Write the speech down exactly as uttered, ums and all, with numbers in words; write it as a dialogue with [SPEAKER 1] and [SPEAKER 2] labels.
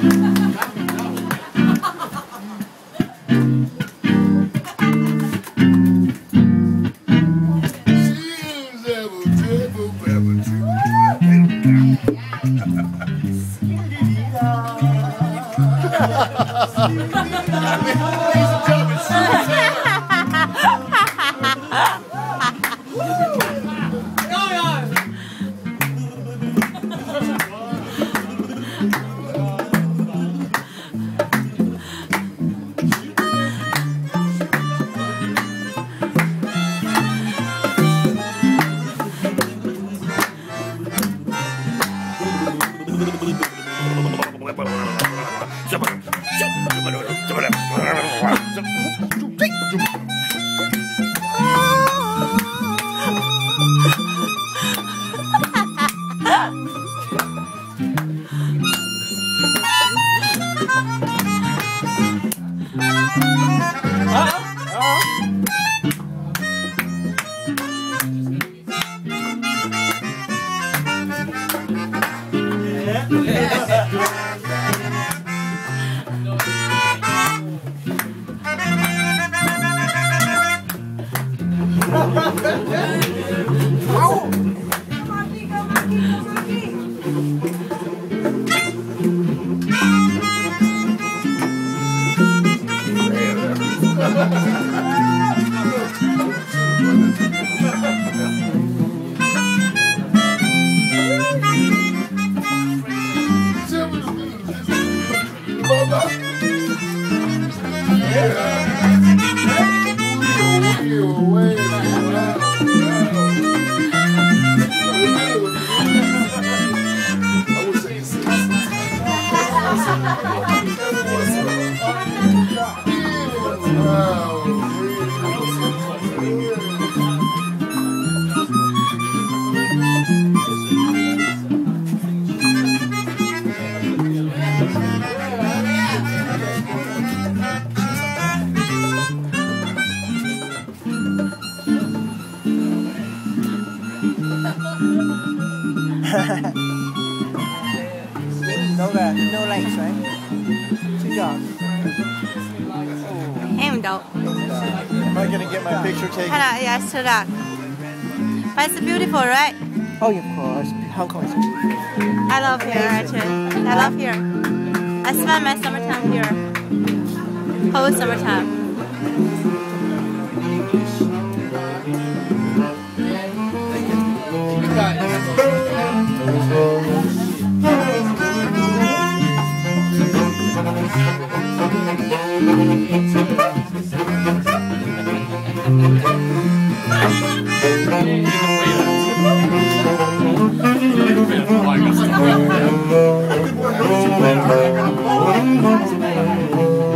[SPEAKER 1] No bad, no legs, right? Two dogs.
[SPEAKER 2] Em đâu?
[SPEAKER 1] Am I gonna get my picture taken?
[SPEAKER 2] Hello, yes, two dogs. But it's beautiful, right?
[SPEAKER 1] Oh, of course. Hong Kong is beautiful.
[SPEAKER 2] I love here actually. I love here. I spend my summertime here. Whole summertime.
[SPEAKER 3] Yeah.